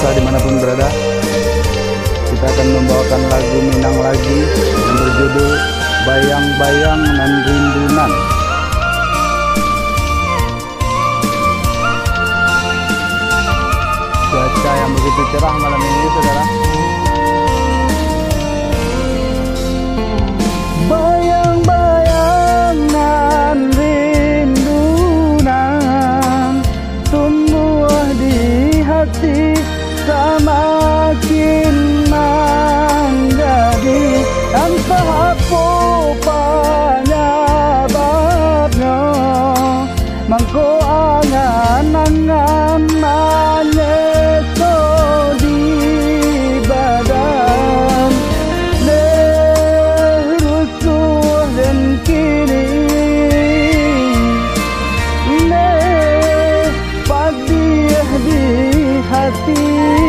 pemirsa dimanapun berada, kita akan membawakan lagu Minang lagi yang berjudul Bayang-Bayang Nan Rindunan. Cuaca yang begitu cerah malam ini, saudara. Bayang-bayang nan rindunan tumbuh di hati, semakin menjadi entah apa penyebabnya, mangko angan-angan menyeso di badan, nerusuh dan kini padih di hati.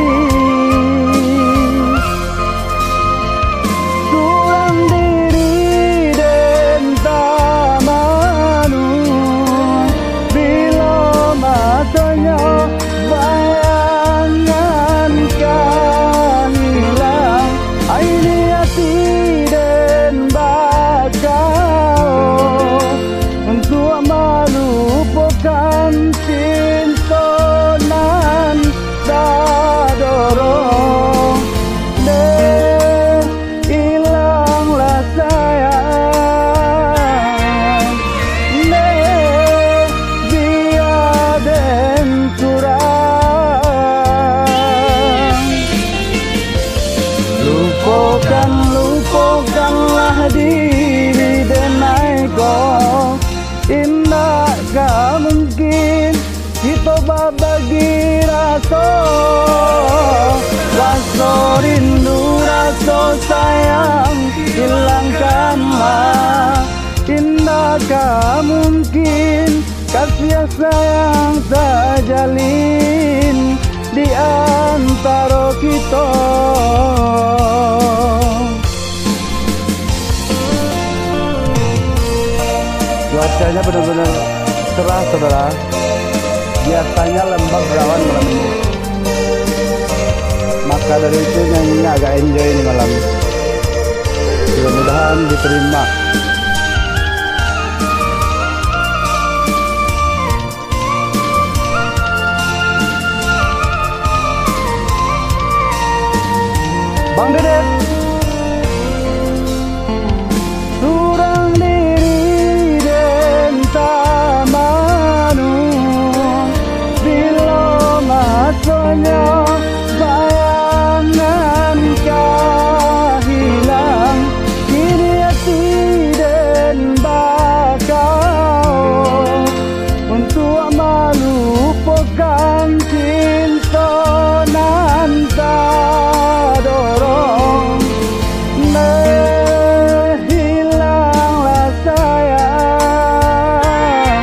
Lupakanlah diri denai kau, indakkah mungkin kita berbagi rasa rindu, rasa sayang hilangkanlah. Indakkah mungkin kasih sayang terjalin di antara kita. Cuacanya benar-benar cerah, saudara. Biasanya lembab berawan malam ini, maka dari itu nyanyinya agak enjoy ini malam. Mudah-mudahan diterima. Bang Dedet, surang diri dan tamanu, bila matanya bayangan kah hilang, kini hati dan bakau untuk melupakan cinta nan tak dorong. Hilanglah sayang,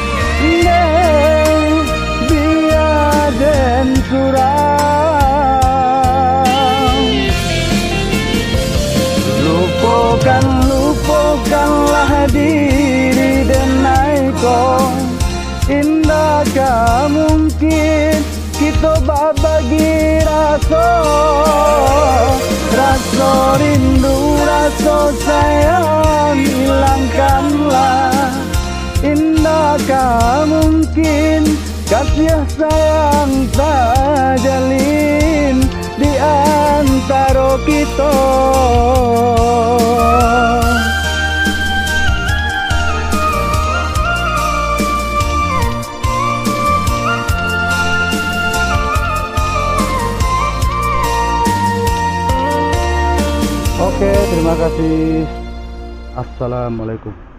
biar dan kurang. Lupakanlah diri denai kau, indakkah mungkin kita berbagi rasa rindu, rasa sayang hilangkanlah. Indakkah mungkin kasih sayang terjalin di antara kita. Oke, terima kasih. Assalamualaikum.